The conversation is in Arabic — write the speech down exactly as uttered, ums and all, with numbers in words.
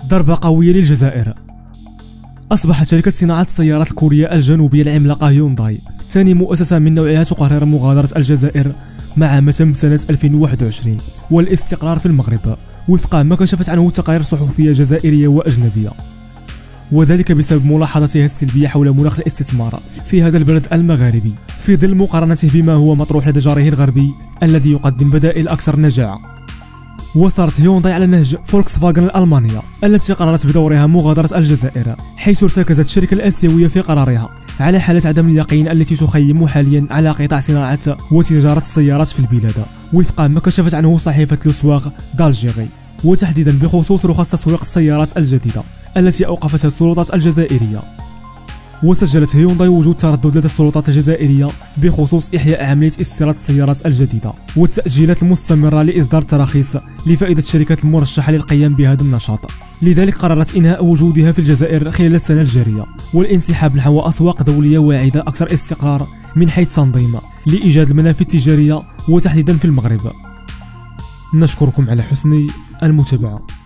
ضربة قوية للجزائر. أصبحت شركة صناعة السيارات الكورية الجنوبية العملاقة هيونداي ثاني مؤسسة من نوعها تقرر مغادرة الجزائر مع متم سنة ألفين وواحد وعشرين والاستقرار في المغرب، وفق ما كشفت عنه تقارير صحفية جزائرية وأجنبية، وذلك بسبب ملاحظتها السلبية حول مناخ الاستثمار في هذا البلد المغاربي في ظل مقارنته بما هو مطروح لدى جاره الغربي الذي يقدم بدائل أكثر نجاعة. وصارت هيونداي على نهج فولكس فاغن الألمانية التي قررت بدورها مغادرة الجزائر، حيث ارتكزت الشركة الآسيوية في قرارها على حالة عدم اليقين التي تخيم حاليا على قطاع صناعة وتجارة السيارات في البلاد، وفق ما كشفت عنه صحيفة لوسواغ دالجيري، وتحديدا بخصوص رخص تسويق السيارات الجديدة التي أوقفتها السلطات الجزائرية. وسجلت هيونداي وجود تردد لدى السلطات الجزائرية بخصوص إحياء عملية استيراد السيارات الجديدة والتأجيلات المستمرة لإصدار التراخيص لفائدة الشركات المرشحة للقيام بهذا النشاط، لذلك قررت إنهاء وجودها في الجزائر خلال السنة الجارية والانسحاب نحو أسواق دولية واعدة أكثر استقرار من حيث تنظيم لإيجاد المنافذ التجارية وتحديدا في المغرب. نشكركم على حسن المتابعة.